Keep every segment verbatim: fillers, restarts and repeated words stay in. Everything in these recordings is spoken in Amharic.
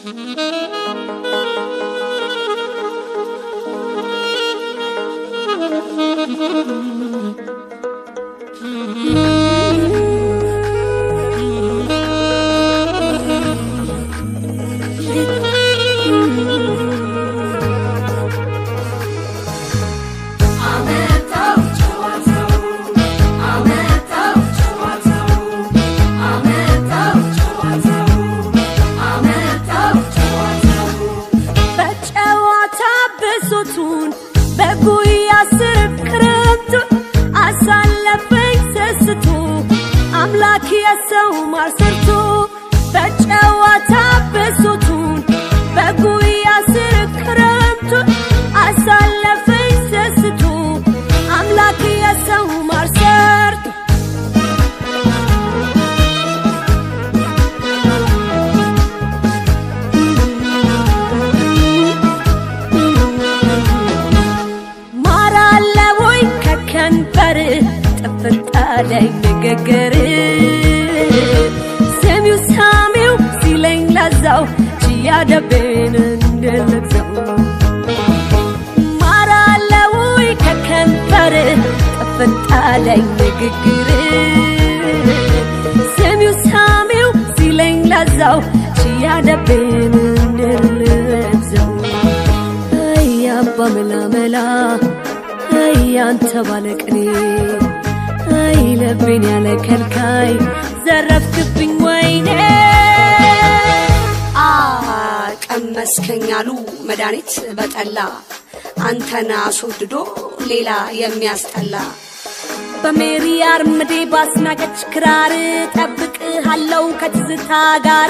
መድኃኒት በጠላ አንተና አስወድዶ ሌላ የሚያስጠላ በሜሪ አርምዴ ባስናቀች ክራር ጠብቅሃለው ከትዝታ ጋር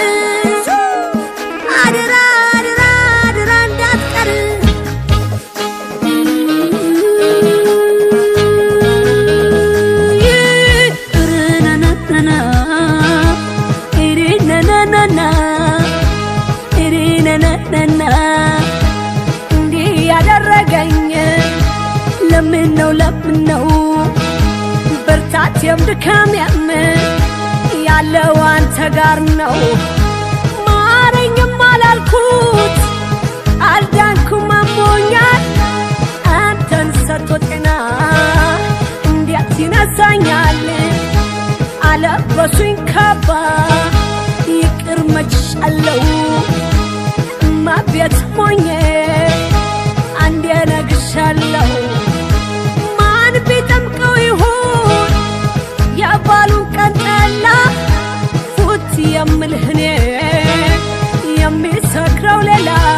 አድራ አድራ አድራ እንዳትቀር ለምነው ለምነው በርታት የምድካም ያም ያለው አንተ ጋር ነው ማረኝም አላልኩት አልዳንኩም አሞኛል አንተን ሰጥቶ ጤና እንዴት ይነሳኛል አለበሱኝ ካባ ይቅር መችሻለው ማቤት ሞኜ አንዴ ነግሻለው ቢጠምቀው ይሁን ያባሉን ቀንጠላ ፉት የምልህኔ የሚሰክረው ሌላ